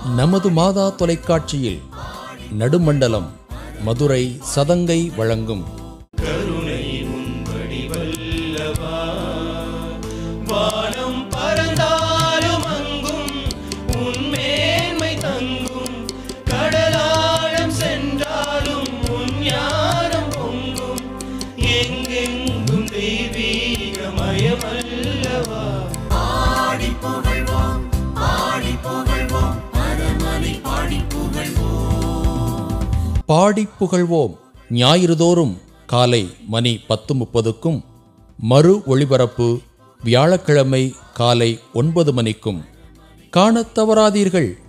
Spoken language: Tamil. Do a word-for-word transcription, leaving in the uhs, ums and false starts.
நமது மாதா தொலைக்காட்சியில் நடுமண்டலம் மதுரை சதங்கை வழங்கும் கருணை உன்படி வல்லவா, வானம் பறந்தாலும் அங்கும் உன்மேன்மை தங்கும், கடலாழம் சென்றாலும் உன் ஞானம் பொங்கும், எங்கெங்கும் தெய்வீகமயமல்லவா. பாடி புகழ்வோம், பாடி புகழ்வோம், பரமனை பாடி புகழ்வோம். பாடி புகழ்வோம் ஞாயிறுதோறும் காலை மணி பத்து முப்பதுக்கும் மறு ஒளிபரப்பு வியாழக்கிழமை காலை ஒன்பது மணிக்கும் காணத் தவறாதீர்கள்.